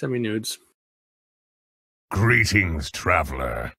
Send me nudes. Greetings, traveler.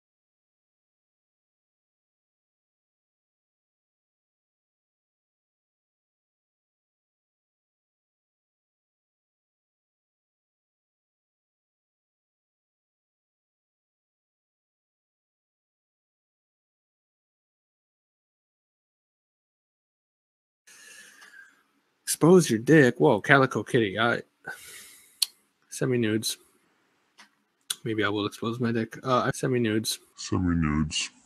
Expose your dick. Whoa, Calico Kitty. Send me nudes. Maybe I will expose my dick. Send me nudes. Send me nudes.